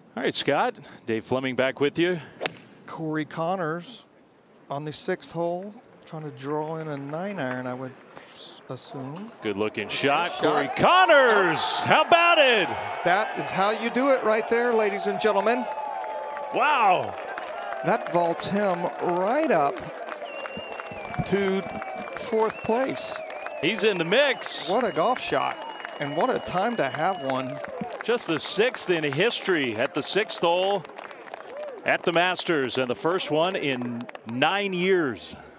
All right, Scott. Dave Fleming back with you. Corey Conners on the 6th hole, trying to draw in a 9-iron, I would assume. Good looking shot. Corey Conners. How about it? That is how you do it right there, ladies and gentlemen. Wow. That vaults him right up to 4th place. He's in the mix. What a golf shot, and what a time to have one. Just the 6th in history at the 6th hole at the Masters, and the first one in 9 years.